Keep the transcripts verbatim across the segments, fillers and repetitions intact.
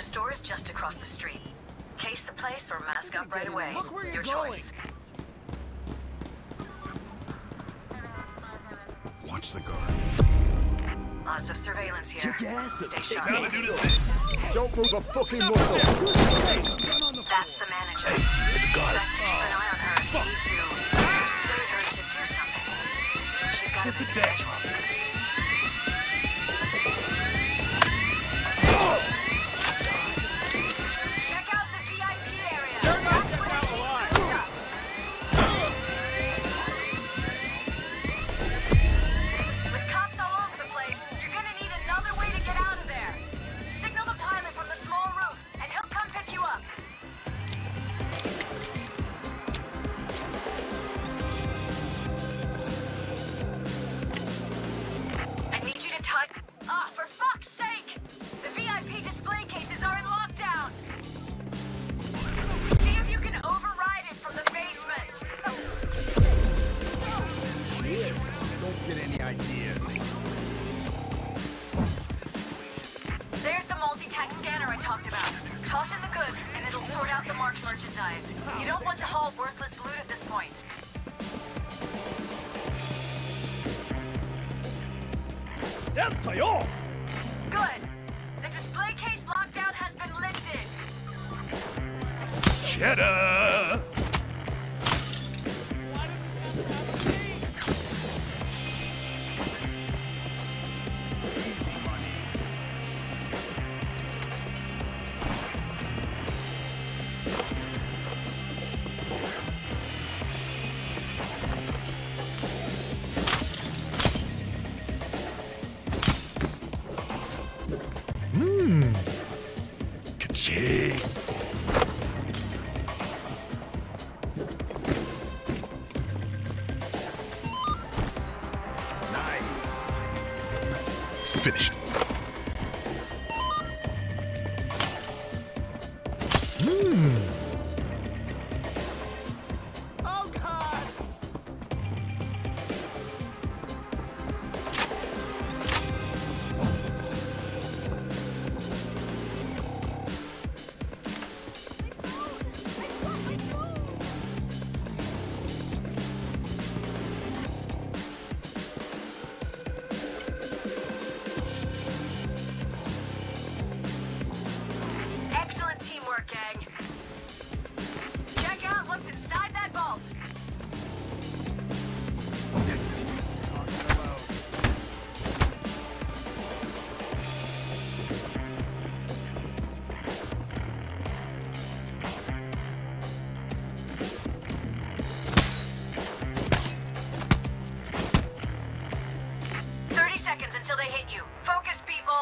store is just across the street. Case the place or mask up right away. Look where you're Your going. choice. Watch the guard. Lots of surveillance here. Kick ass. Stay sharp. Don't move a fucking muscle. That's the manager. There's a guard. Best to keep an eye on her if you need to persuade her to do something. She's got a busy schedule. Check out the V I P area. You're not getting out alive. With cops all over the place, you're gonna need another way to get out of there. Signal the pilot from the small roof, and he'll come pick you up. I need you to touch. Ah, for fuck's sake! The V I P display cases are in lockdown. See if you can override it from the basement. Cheers. Don't get any ideas. There's the multi-tag scanner I talked about. Toss in the goods, and it'll sort out the marked merchandise. You don't want to haul worthless loot at this point. Good. The display case lockdown has been lifted. Cheddar! Easy money. Mmm. Ka-ching. Nice. It's finished. Mmm. Oh God. Excellent teamwork, gang. Check out what's inside that vault. This is what I'm talking about. thirty seconds until they hit you. Focus, people.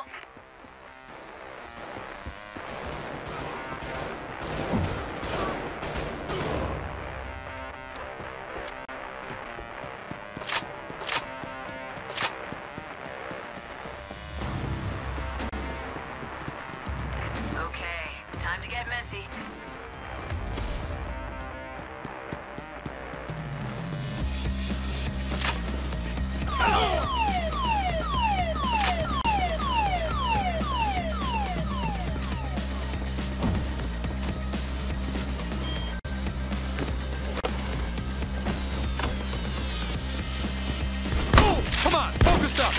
Okay, time to get messy. Come on, focus up.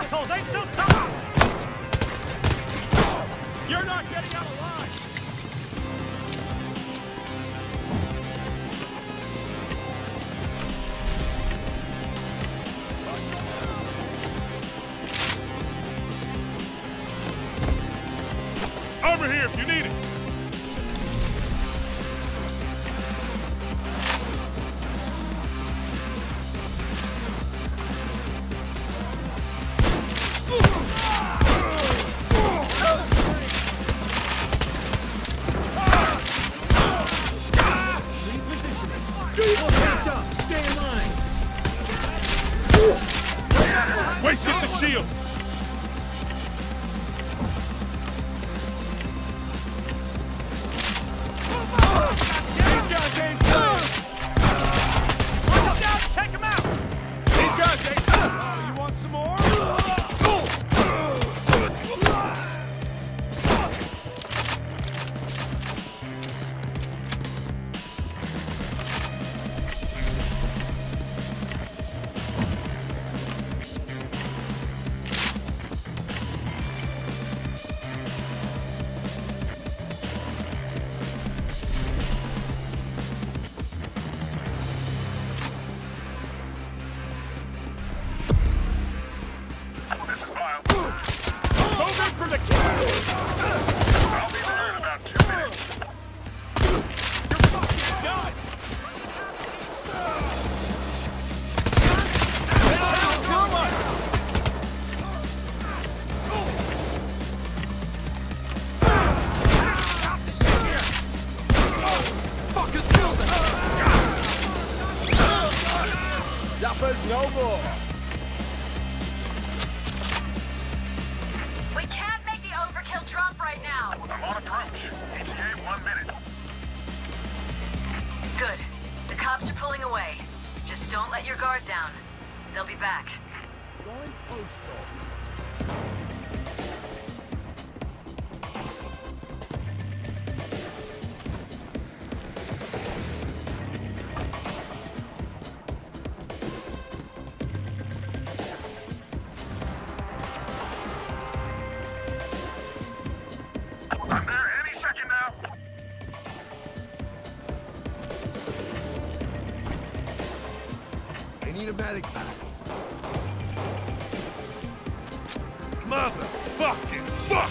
assholes ain't so tough! You're not getting out alive! Over here if you need it. Wasted the shields. These guys ain't playing! Watch out down, take him out! These guys ain't... Oh, you want some more? Zappers no more. We can't make the overkill drop right now. I'm on approach. E T A one minute. Good. The cops are pulling away. Just don't let your guard down. They'll be back. Going postal. I'm there any second now. I need a medic pack. Motherfucking fuck!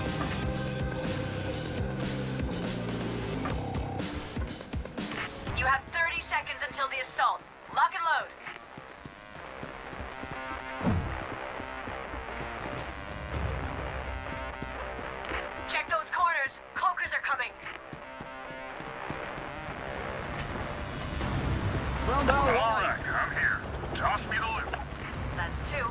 You have thirty seconds until the assault. Lock and load. Check those corners. Cloakers are coming. Found our All line. right, I'm here. Toss me the loot. That's two.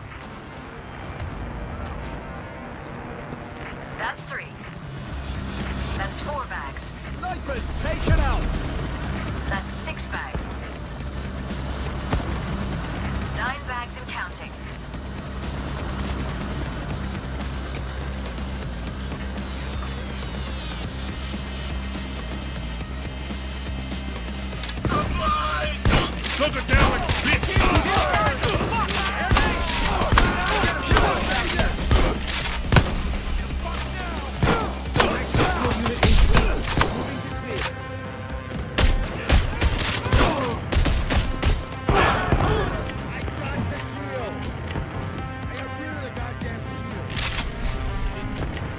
That's three. That's four bags. Snipers taken out. That's six bags. Nine bags and counting. Look it down like a bitch! I got the shield. I have you the goddamn shield.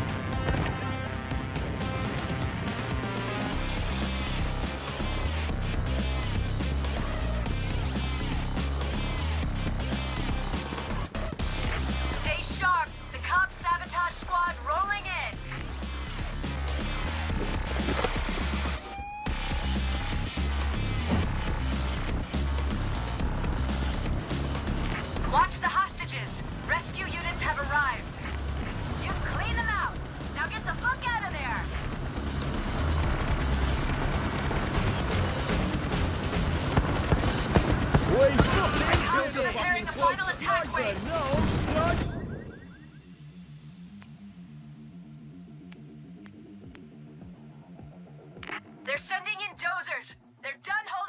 Stay sharp. The cop sabotage squad rolling in. Watch the hostages. Rescue units have arrived. You've cleaned them out. Now get the fuck out of there. Wait, The cops are preparing a final attack wave. no, slut. They're sending in dozers. They're done holding